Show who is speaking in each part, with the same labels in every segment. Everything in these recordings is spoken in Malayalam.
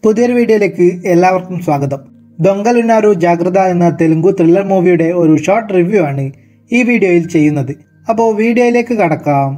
Speaker 1: പുതിയൊരു വീഡിയോയിലേക്ക് എല്ലാവർക്കും സ്വാഗതം. ദൊങ്കലുന്നാരു ജാഗ്രത എന്ന തെലുങ്കു ത്രില്ലർ മൂവിയുടെ ഒരു ഷോർട്ട് റിവ്യൂ ആണ് ഈ വീഡിയോയിൽ ചെയ്യുന്നത്. അപ്പോൾ വീഡിയോയിലേക്ക് കടക്കാം.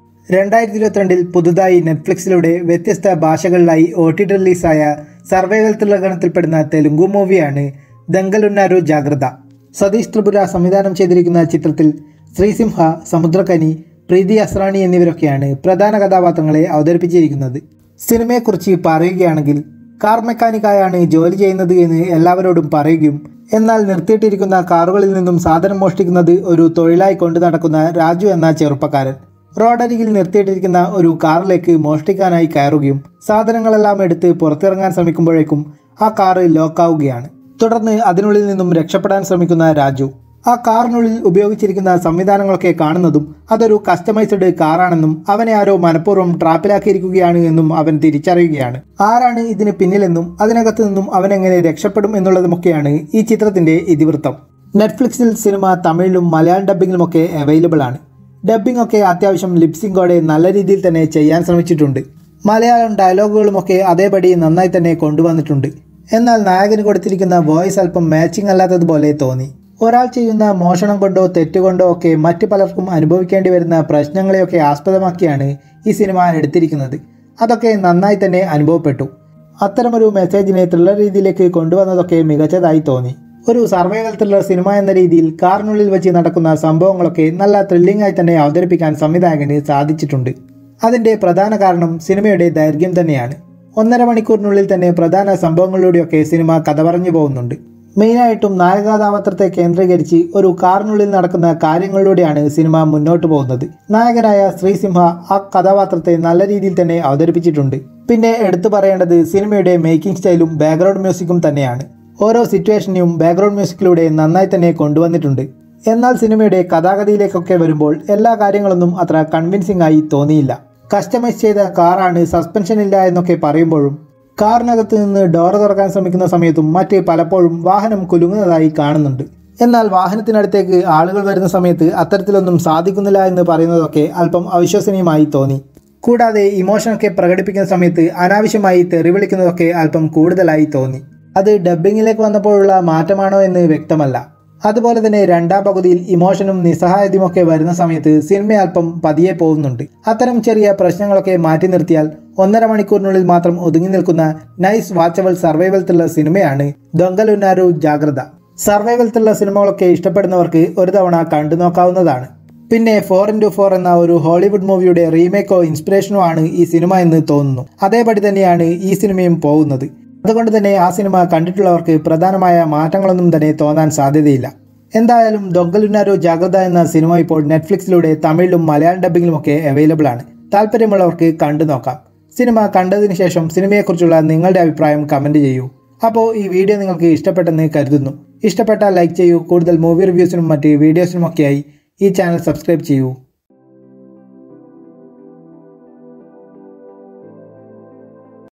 Speaker 1: 2022 പുതുതായി നെറ്റ്ഫ്ലിക്സിലൂടെ വ്യത്യസ്ത ഭാഷകളിലായി OTT റിലീസായ സർവൈവൽ ത്രില്ലർ ഗണത്തിൽപ്പെടുന്ന തെലുങ്കു മൂവിയാണ് ദൊങ്കലുന്നാരു ജാഗ്രത. സതീഷ് ത്രിപുര സംവിധാനം ചെയ്തിരിക്കുന്ന ചിത്രത്തിൽ ശ്രീസിംഹ, സമുദ്രകനി, പ്രീതി അസ്രാണി എന്നിവരൊക്കെയാണ് പ്രധാന കഥാപാത്രങ്ങളെ അവതരിപ്പിച്ചിരിക്കുന്നത്. സിനിമയെക്കുറിച്ച് പറയുകയാണെങ്കിൽ കാർ മെക്കാനിക്കായാണ് ജോലി ചെയ്യുന്നത് എന്ന് എല്ലാവരോടും പറയുകയും എന്നാൽ നിർത്തിയിട്ടിരിക്കുന്ന കാറുകളിൽ നിന്നും സാധനം മോഷ്ടിക്കുന്നത് ഒരു തൊഴിലായി കൊണ്ടു നടക്കുന്ന രാജു എന്ന ചെറുപ്പക്കാരൻ റോഡരികിൽ നിർത്തിയിട്ടിരിക്കുന്ന ഒരു കാറിലേക്ക് മോഷ്ടിക്കാനായി കയറുകയും സാധനങ്ങളെല്ലാം എടുത്ത് പുറത്തിറങ്ങാൻ ശ്രമിക്കുമ്പോഴേക്കും ആ കാറ് ലോക്കാവുകയാണ്. തുടർന്ന് അതിനുള്ളിൽ നിന്നും രക്ഷപ്പെടാൻ ശ്രമിക്കുന്ന രാജു ആ കാറിനുള്ളിൽ ഉപയോഗിച്ചിരിക്കുന്ന സംവിധാനങ്ങളൊക്കെ കാണുന്നതും അതൊരു കസ്റ്റമൈസ്ഡ് കാറാണെന്നും അവനെ ആരോ മനഃപൂർവ്വം ട്രാപ്പിലാക്കിയിരിക്കുകയാണ് എന്നും അവൻ തിരിച്ചറിയുകയാണ്. ആരാണ് ഇതിന് പിന്നിലെന്നും അതിനകത്ത് നിന്നും അവനെങ്ങനെ രക്ഷപ്പെടും എന്നുള്ളതുമൊക്കെയാണ് ഈ ചിത്രത്തിന്റെ ഇതിവൃത്തം. നെറ്റ്ഫ്ലിക്സിൽ സിനിമ തമിഴിലും മലയാളം ഡബ്ബിങ്ങിലുമൊക്കെ അവൈലബിൾ ആണ്. ഡബ്ബിംഗ് ഒക്കെ അത്യാവശ്യം ലിപ്സിംഗോടെ നല്ല രീതിയിൽ തന്നെ ചെയ്യാൻ ശ്രമിച്ചിട്ടുണ്ട്. മലയാളം ഡയലോഗുകളുമൊക്കെ അതേപടി നന്നായി തന്നെ കൊണ്ടുവന്നിട്ടുണ്ട്. എന്നാൽ നായകന് കൊടുത്തിരിക്കുന്ന വോയിസ് അല്പം മാച്ചിങ് അല്ലാത്തതുപോലെ തോന്നി. ഒരാൾ ചെയ്യുന്ന മോഷണം കൊണ്ടോ തെറ്റുകൊണ്ടോ ഒക്കെ മറ്റു പലർക്കും അനുഭവിക്കേണ്ടി വരുന്ന പ്രശ്നങ്ങളെയൊക്കെ ആസ്പദമാക്കിയാണ് ഈ സിനിമ എടുത്തിരിക്കുന്നത്. അതൊക്കെ നന്നായി തന്നെ അനുഭവപ്പെട്ടു. അത്തരമൊരു മെസ്സേജിനെ ത്രില്ലർ രീതിയിലേക്ക് കൊണ്ടുവന്നതൊക്കെ മികച്ചതായി തോന്നി. ഒരു സർവൈവൽ ത്രില്ലർ സിനിമ എന്ന രീതിയിൽ കാറിനുള്ളിൽ വെച്ച് നടക്കുന്ന സംഭവങ്ങളൊക്കെ നല്ല ത്രില്ലിംഗ് ആയി തന്നെ അവതരിപ്പിക്കാൻ സംവിധായകന് സാധിച്ചിട്ടുണ്ട്. അതിൻ്റെ പ്രധാന കാരണം സിനിമയുടെ ദൈർഘ്യം തന്നെയാണ്. 1.5 മണിക്കൂറിനുള്ളിൽ തന്നെ പ്രധാന സംഭവങ്ങളിലൂടെയൊക്കെ സിനിമ കഥ പറഞ്ഞു പോകുന്നുണ്ട്. മെയിനായിട്ടും നായകകഥാപാത്രത്തെ കേന്ദ്രീകരിച്ച് ഒരു കാറിനുള്ളിൽ നടക്കുന്ന കാര്യങ്ങളിലൂടെയാണ് സിനിമ മുന്നോട്ട് പോകുന്നത്. നായകനായ ശ്രീസിംഹ ആ കഥാപാത്രത്തെ നല്ല രീതിയിൽ തന്നെ അവതരിപ്പിച്ചിട്ടുണ്ട്. പിന്നെ എടുത്തു പറയേണ്ടത് സിനിമയുടെ മേക്കിംഗ് സ്റ്റൈലും ബാക്ക്ഗ്രൗണ്ട് മ്യൂസിക്കും തന്നെയാണ്. ഓരോ സിറ്റുവേഷനെയും ബാക്ക്ഗ്രൗണ്ട് മ്യൂസിക്കിലൂടെ നന്നായി തന്നെ കൊണ്ടുവന്നിട്ടുണ്ട്. എന്നാൽ സിനിമയുടെ കഥാഗതിയിലേക്കൊക്കെ വരുമ്പോൾ എല്ലാ കാര്യങ്ങളൊന്നും അത്ര കൺവിൻസിംഗ് ആയി തോന്നിയില്ല. കസ്റ്റമൈസ് ചെയ്ത കാറാണ്, സസ്പെൻഷൻ ഇല്ല എന്നൊക്കെ പറയുമ്പോഴും കാറിനകത്ത് നിന്ന് ഡോർ തുറക്കാൻ ശ്രമിക്കുന്ന സമയത്തും മറ്റ് പലപ്പോഴും വാഹനം കുലുങ്ങുന്നതായി കാണുന്നുണ്ട്. എന്നാൽ വാഹനത്തിനടുത്തേക്ക് ആളുകൾ വരുന്ന സമയത്ത് അത്തരത്തിലൊന്നും സാധിക്കുന്നില്ല എന്ന് പറയുന്നതൊക്കെ അല്പം അവിശ്വസനീയമായി തോന്നി. കൂടാതെ ഇമോഷനൊക്കെ പ്രകടിപ്പിക്കുന്ന സമയത്ത് അനാവശ്യമായി തെറി വിളിക്കുന്നതൊക്കെ അല്പം കൂടുതലായി തോന്നി. അത് ഡബ്ബിങ്ങിലേക്ക് വന്നപ്പോഴുള്ള മാറ്റമാണോ എന്ന് വ്യക്തമല്ല. അതുപോലെ തന്നെ രണ്ടാം പകുതിയിൽ ഇമോഷനും നിസ്സഹായതയുമൊക്കെ വരുന്ന സമയത്ത് സിനിമ അല്പം പതിയെ പോകുന്നുണ്ട്. അത്തരം ചെറിയ പ്രശ്നങ്ങളൊക്കെ മാറ്റി നിർത്തിയാൽ 1.5 മണിക്കൂറിനുള്ളിൽ മാത്രം ഒതുങ്ങി നിൽക്കുന്ന നൈസ് വാച്ചബിൾ സർവൈവൽ ത്രില്ലർ സിനിമയാണ് ദൊങ്കലുന്നാരു ജാഗ്രത. സർവൈവൽ ത്രില്ലർ സിനിമകളൊക്കെ ഇഷ്ടപ്പെടുന്നവർക്ക് ഒരു തവണ കണ്ടു നോക്കാവുന്നതാണ്. പിന്നെ 4x4 എന്ന ഒരു ഹോളിവുഡ് മൂവിയുടെ റീമേക്കോ ഇൻസ്പിറേഷനോ ആണ് ഈ സിനിമ എന്ന് തോന്നുന്നു. അതേപടി തന്നെയാണ് ഈ സിനിമയും പോകുന്നത്. അതുകൊണ്ട് തന്നെ ആ സിനിമ കണ്ടിട്ടുള്ളവർക്ക് പ്രധാനമായ മാറ്റങ്ങളൊന്നും തന്നെ തോന്നാൻ സാധ്യതയില്ല. എന്തായാലും ദൊങ്കലുന്നാരു ജാഗ്രത എന്ന സിനിമ ഇപ്പോൾ നെറ്റ്ഫ്ലിക്സിലൂടെ തമിഴിലും മലയാളം ഡബ്ബിങ്ങിലുമൊക്കെ അവൈലബിൾ ആണ്. താല്പര്യമുള്ളവർക്ക് കണ്ടു നോക്കാം. സിനിമ കണ്ടതിന് ശേഷം സിനിമയെക്കുറിച്ചുള്ള നിങ്ങളുടെ അഭിപ്രായം കമൻറ്റ് ചെയ്യൂ. അപ്പോൾ ഈ വീഡിയോ നിങ്ങൾക്ക് ഇഷ്ടപ്പെട്ടെന്ന് കരുതുന്നു. ഇഷ്ടപ്പെട്ടാൽ ലൈക്ക് ചെയ്യൂ. കൂടുതൽ മൂവി റിവ്യൂസിനും മറ്റ് വീഡിയോസിനുമൊക്കെയായി ഈ ചാനൽ സബ്സ്ക്രൈബ് ചെയ്യൂ.